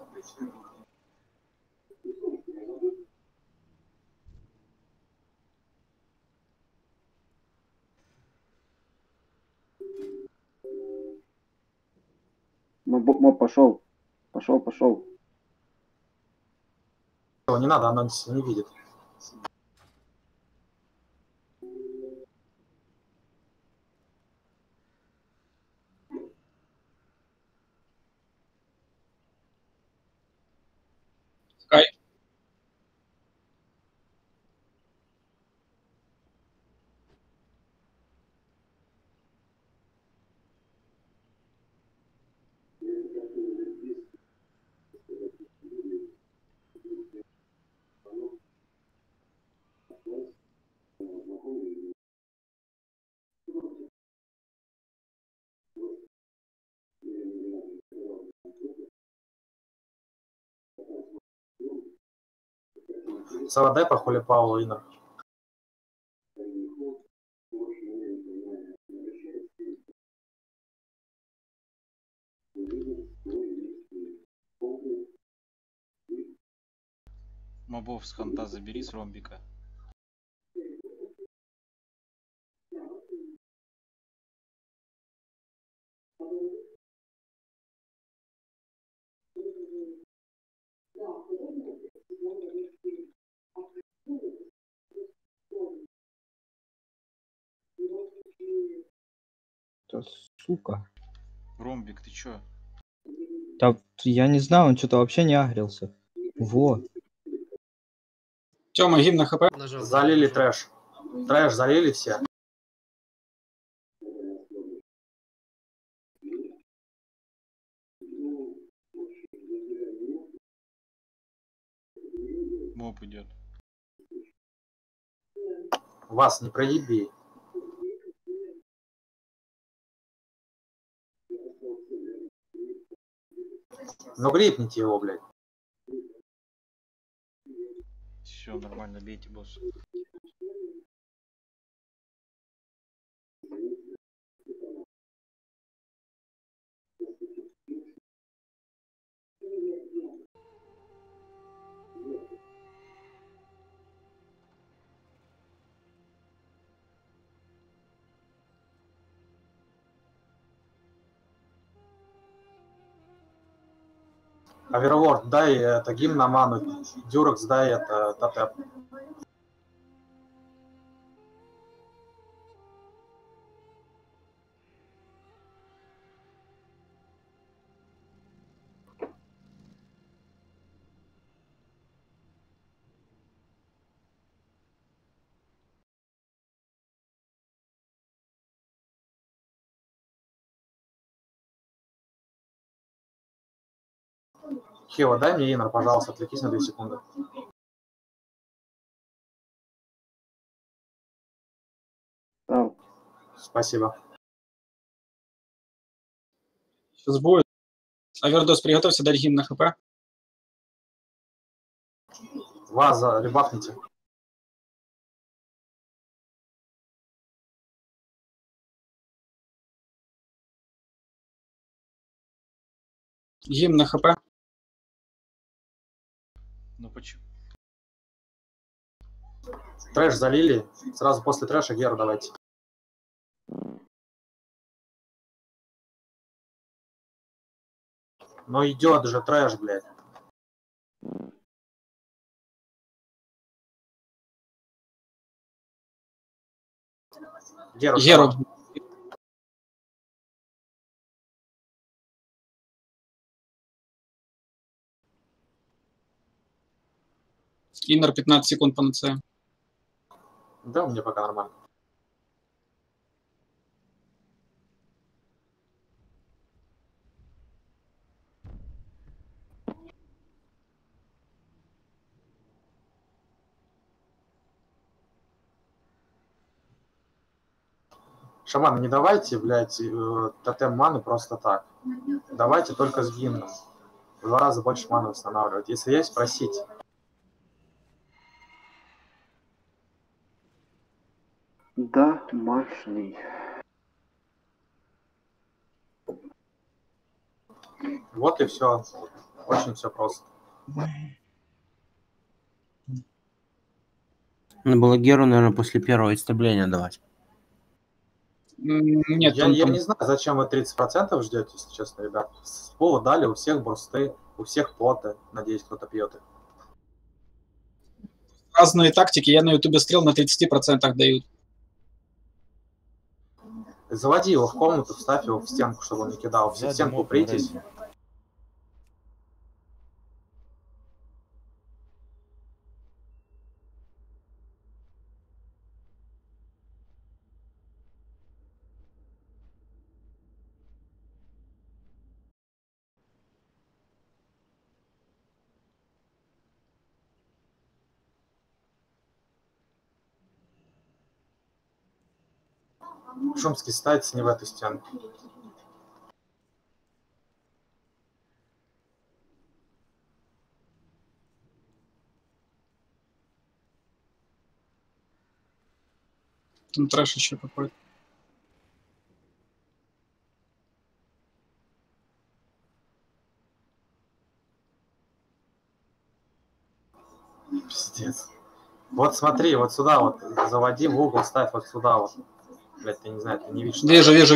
Моб, моб пошел. Пошел, пошел.
Не надо, она не видит.
Скай.
Савадай по хули Паулу Инер.
Мобов с ханта забери с ромбика.
Да, сука.
Ромбик, ты чё?
Да, я не знаю, он что-то вообще не агрился. Во.
Тёма, гимн на хп.
Нажал.
Залили трэш. Трэш залили все.
Моб идет.
Вас не проеби. Ну грипните его, блядь.
Все, нормально, бейте босса.
Аверворд, дай это гимн на ману. Дюрекс, дай это тотеп. Хева, дай мне инер, пожалуйста, отвлекись на две секунды.
Да.
Спасибо.
Сейчас будет. Авердос, приготовься дать гимн на хп.
Ваза, ребафните.
Гимн на хп.
Ну почему?
Трэш залили. Сразу после трэша Геру давайте. Ну идет же трэш, блядь. Геру.
Геру. Иннер пятнадцать секунд по НЦ.
Да, мне пока нормально. Шаман, не давайте, блядь, э, тотем маны просто так. Давайте только с гимном. В два раза больше маны восстанавливать. Если есть, просите.
Домашний.
Вот и все. Очень все просто.
Надо было Геру, наверное, после первого истребления давать.
Нет,
я,
он,
я
он...
не знаю, зачем вы тридцать процентов ждете, если честно, ребят. С пола дали, у всех бурсты, у всех поты. Надеюсь, кто-то пьет их.
Разные тактики. Я на ютубе стрел на тридцати процентах дают.
Заводи его в комнату, вставь его в стенку, чтобы он не кидал. Все в
Сзади
стенку
моб на
прийтесь.
рейде.
Шумский ставится не в эту стенку.
Там трэш еще какой-то.
Пиздец. Вот смотри, вот сюда вот заводи в угол, ставь вот сюда вот. Блять, ты не знаю, ты не видишь.
Вижу, вижу.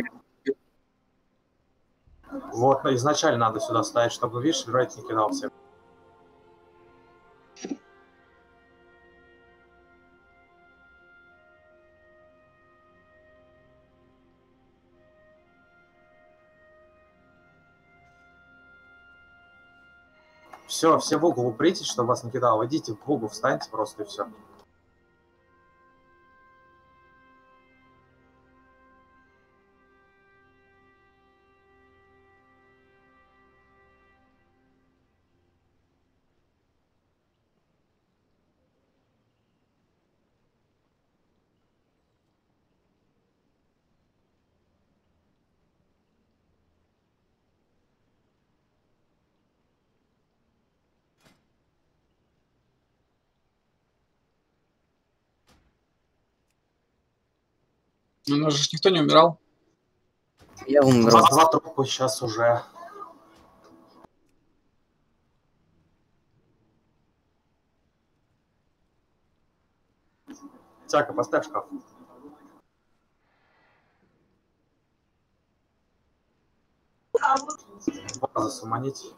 Вот, ну, изначально надо сюда ставить, чтобы, видишь, рейд не кидал всех. Все, все в угол упритесь, чтобы вас не кидал. Идите в угол, встаньте просто и все.
У нас же никто не умирал.
Я
У
умер.
нас два трупа сейчас уже. Тяка, поставь шкаф. Базу суманить.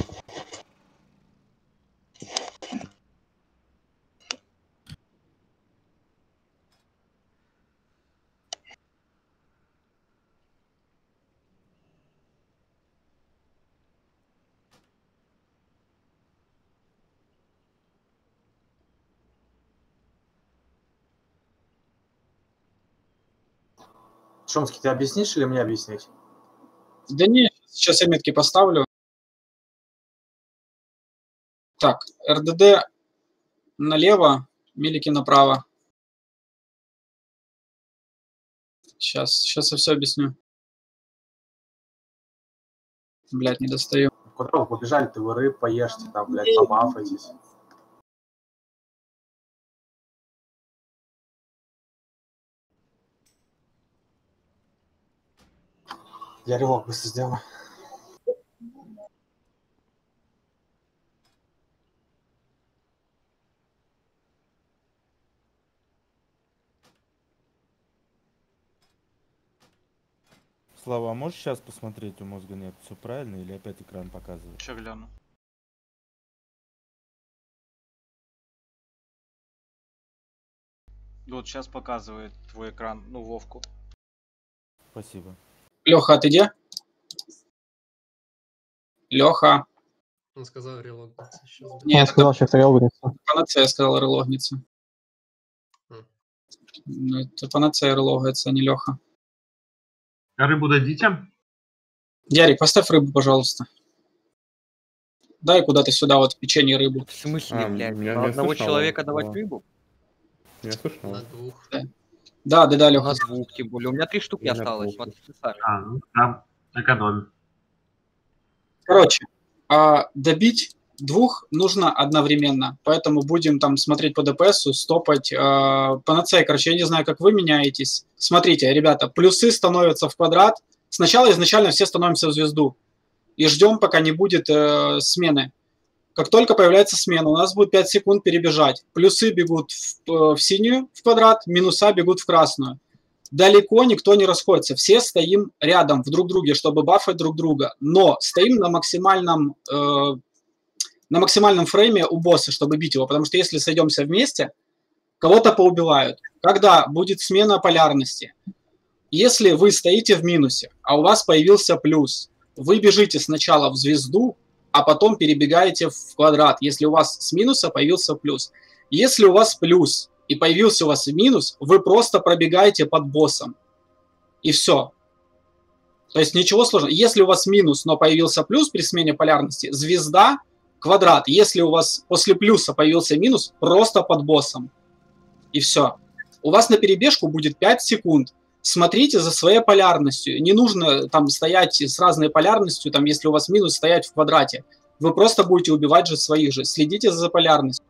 Шумский, ты объяснишь или мне объяснить?
Да не, сейчас я метки поставлю. Так, РДД налево, милики направо. Сейчас, сейчас я все объясню. Блядь, не достаю.
Куда вы побежали-то, вы рыб поешьте, там, блядь, побафайтесь. Я рывок быстро сделаю.
Слава, а можешь сейчас посмотреть, у мозга нет, все правильно или опять экран показывает?
Сейчас гляну. Вот сейчас показывает твой экран, ну, Вовку.
Спасибо.
Леха, а ты где? Леха.
Он сказал релогниться. Сейчас.
Нет,
Он сказал, сейчас релогниться.
Панацея сказал релогниться.
Хм.
Ну, это панацея релогается, а не Леха.
А рыбу дадите?
Ярик, поставь рыбу, пожалуйста. Дай куда-то сюда вот печенье рыбу.
В смысле,
А,
блядь?
я-
На
я
одного
слышал,
человека
да.
давать рыбу?
Я слышал.
На двух.
Да, да, да, да, Леха.
На двух, тем более. У меня три штуки
Я на
осталось.
двух.
Вот сами.
А, ну да, экономим.
Короче, а, добить двух нужно одновременно, поэтому будем там смотреть по ДПСу, стопать. А, панацея, короче, я не знаю, как вы меняетесь. Смотрите, ребята, плюсы становятся в квадрат. Сначала изначально все становимся в звезду. И ждем, пока не будет э, смены. Как только появляется смена, у нас будет пять секунд перебежать. Плюсы бегут в, в синюю в квадрат, минуса бегут в красную. Далеко никто не расходится. Все стоим рядом в друг друге, чтобы бафать друг друга. Но стоим на максимальном, э, на максимальном фрейме у босса, чтобы бить его. Потому что если сойдемся вместе, кого-то поубивают. Когда будет смена полярности? Если вы стоите в минусе, а у вас появился плюс, вы бежите сначала в звезду, а потом перебегаете в квадрат, если у вас с минуса появился плюс. Если у вас плюс и появился у вас минус, вы просто пробегаете под боссом. И все. То есть ничего сложного. Если у вас минус, но появился плюс при смене полярности, звезда, квадрат. Если у вас после плюса появился минус, просто под боссом. И все. У вас на перебежку будет пять секунд. Смотрите за своей полярностью. Не нужно там стоять с разной полярностью, там, если у вас минус, стоять в квадрате. Вы просто будете убивать же своих же. Следите за полярностью.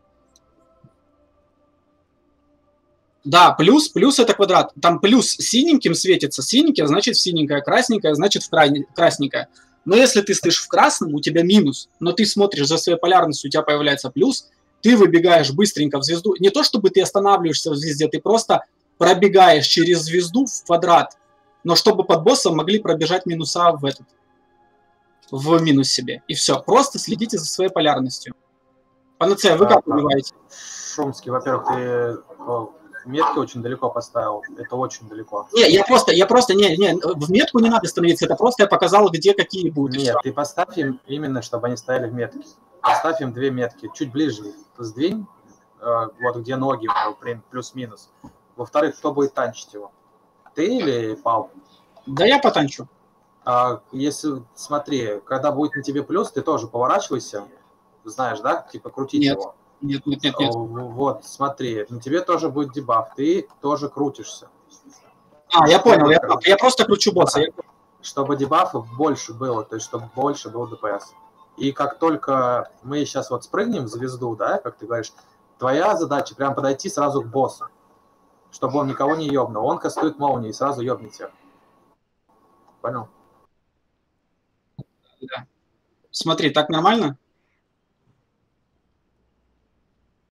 Да, плюс, плюс это квадрат. Там плюс синеньким светится. Синенькое значит в синенькое, красненькое значит в красненькое. Но если ты стоишь в красном, у тебя минус, но ты смотришь за своей полярностью, у тебя появляется плюс, ты выбегаешь быстренько в звезду. Не то, чтобы ты останавливаешься в звезде, ты просто пробегаешь через звезду в квадрат, но чтобы под боссом могли пробежать минуса в этот, в минус себе. И все. Просто следите за своей полярностью. Панацея, вы
А,
как
да.
убиваете?
Шумский, во-первых, ты о, метки очень далеко поставил. Это очень далеко.
Не, я просто, я просто, не, не, в метку не надо становиться, это просто я показал, где какие будут. и
Нет,
всё.
ты поставь им именно, чтобы они стояли в метке. Поставь им две метки. Чуть ближе сдвинь, э, вот где ноги, плюс-минус. Во-вторых, кто будет танчить его? Ты или Пал?
Да я потанчу.
А если, смотри, когда будет на тебе плюс, ты тоже поворачивайся, знаешь, да, типа крутить
Нет.
его.
Нет, нет, нет, нет.
О, Вот, смотри, на тебе тоже будет дебаф, ты тоже крутишься.
А, я понял, я,
Чтобы-
я просто кручу босса. я-
Чтобы дебафов больше было, то есть чтобы больше был ДПС. И как только мы сейчас вот спрыгнем в звезду, да, как ты говоришь, твоя задача прям подойти сразу к боссу, чтобы он никого не ёбнул. Он кастует молнии и сразу ёбнет всех. Понял?
Да. Смотри, так нормально?